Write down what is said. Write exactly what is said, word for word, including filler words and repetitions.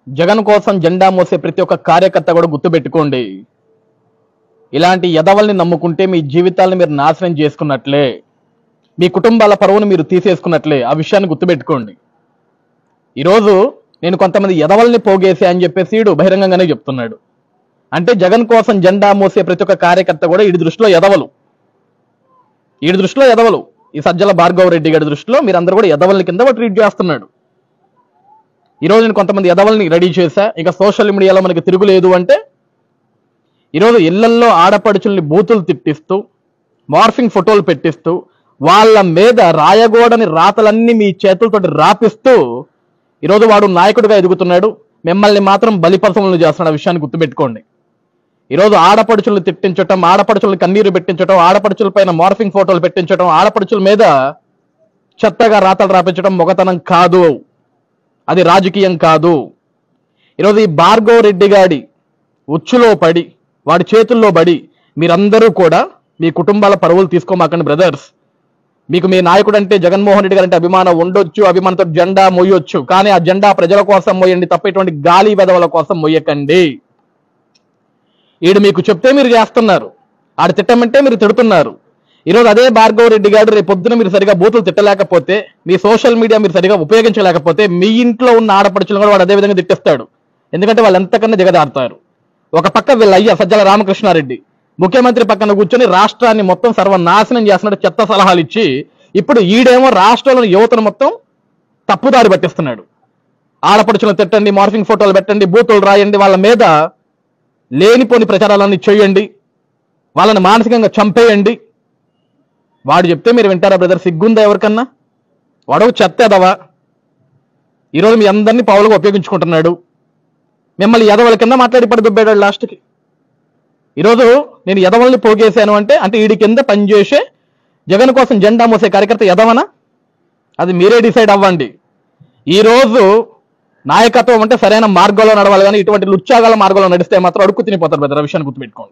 జగన్ కోసం జెండా మోసే ప్రతి ఒక్క కార్యకర్త కూడా గుర్తుపెట్టుకోండి. ఇలాంటి ఎదవల్ని నమ్ముకుంటే మీ జీవితాలను మీరు నాశనం చేసుకున్నట్లే, మీ కుటుంబాల పరువును మీరు తీసేసుకున్నట్లే. ఆ విషయాన్ని గుర్తుపెట్టుకోండి. ఈరోజు నేను కొంతమంది ఎదవల్ని పోగేసే అని చెప్పేసి ఈడు బహిరంగంగానే చెప్తున్నాడు. అంటే జగన్ కోసం జెండా మోసే ప్రతి ఒక్క కార్యకర్త కూడా ఈడి దృష్టిలో ఎదవలు, ఈడి దృష్టిలో ఎదవలు. ఈ సజ్జల భార్గవ రెడ్డి గారి దృష్టిలో మీరందరూ కూడా ఎదవల్ని కింద ట్రీట్ చేస్తున్నాడు. ఈరోజు నేను కొంతమంది ఎదవల్ని రెడీ చేశా. ఇక సోషల్ మీడియాలో మనకి తిరుగులేదు అంటే ఈరోజు ఇళ్లల్లో ఆడపడుచుల్ని బూతులు తిట్టిస్తూ, మార్ఫింగ్ ఫోటోలు పెట్టిస్తూ, వాళ్ళ మీద రాయగోడని రాతలన్నీ మీ చేతులతోటి రాపిస్తూ ఈరోజు వాడు నాయకుడిగా ఎదుగుతున్నాడు. మిమ్మల్ని మాత్రం బలిపశములను చేస్తున్నాడు. ఆ విషయాన్ని గుర్తుపెట్టుకోండి. ఈరోజు ఆడపడుచులను తిట్టించటం, ఆడపడుచులను కన్నీరు పెట్టించడం, ఆడపడుచుల పైన మార్ఫింగ్ ఫోటోలు పెట్టించడం, ఆడపడుచుల మీద చెత్తగా రాతలు రాపించడం మొగతనం కాదు, అది రాజకీయం కాదు. ఈరోజు ఈ భార్గవ రెడ్డి గాడి ఉచ్చులో పడి, వాడి చేతుల్లో పడి మీరందరూ కూడా మీ కుటుంబాల పరువులు తీసుకోమాకండి బ్రదర్స్. మీకు మీ నాయకుడు అంటే జగన్మోహన్ రెడ్డి గారు అంటే అభిమానం ఉండొచ్చు, అభిమానంతో జెండా మోయొచ్చు, కానీ ఆ జెండా ప్రజల కోసం మోయండి తప్ప ఇటువంటి గాలి వెదవల కోసం మోయకండి. ఈడు మీకు చెప్తే మీరు చేస్తున్నారు, ఆడు తిట్టమంటే మీరు తిడుతున్నారు. ఈరోజు అదే భార్గవ రెడ్డి గారు రేపు పొద్దున మీరు సరిగా బూతులు తిట్టలేకపోతే, మీ సోషల్ మీడియా మీరు సరిగా ఉపయోగించలేకపోతే, మీ ఇంట్లో ఉన్న ఆడపడుచులు కూడా వాడు అదే విధంగా తిట్టిస్తాడు. ఎందుకంటే వాళ్ళు ఎంతకన్నా దిగదారుతారు. ఒక పక్క వీళ్ళ అయ్యా సజ్జల రామకృష్ణారెడ్డి ముఖ్యమంత్రి పక్కన కూర్చొని రాష్ట్రాన్ని మొత్తం సర్వనాశనం చేస్తున్నాడు, చెత్త సలహాలు ఇచ్చి. ఇప్పుడు ఈడేమో రాష్ట్రంలోని యువతను మొత్తం తప్పుదారి పట్టిస్తున్నాడు. ఆడపడుచులను తిట్టండి, మార్ఫింగ్ ఫోటోలు పెట్టండి, బూతులు రాయండి, వాళ్ళ మీద లేనిపోని ప్రచారాలన్నీ చేయండి, వాళ్ళని మానసికంగా చంపేయండి. వాడు చెప్తే మీరు వింటారా బ్రదర్? సిగ్గుందా ఎవరికన్నా? వాడు చెత్త ఎదవా. ఈరోజు మీ అందరినీ పావులుగా ఉపయోగించుకుంటున్నాడు. మిమ్మల్ని ఎదవల కింద మాట్లాడి పడి దుబ్బాడు లాస్ట్కి. ఈరోజు నేను ఎదవల్ని పోగేశాను అంటే అంటే వీడి కింద పనిచేసే జగన్ కోసం జెండా మోసే కార్యకర్త ఎదవనా? అది మీరే డిసైడ్ అవ్వండి. ఈరోజు నాయకత్వం అంటే సరైన మార్గంలో నడవాలి, కానీ ఇటువంటి లుచ్చాగాల మార్గంలో నడిస్తే మాత్రం అడుక్కు తినిపోతారు బ్రదర్. ఆ విషయాన్ని గుర్తుపెట్టుకోండి.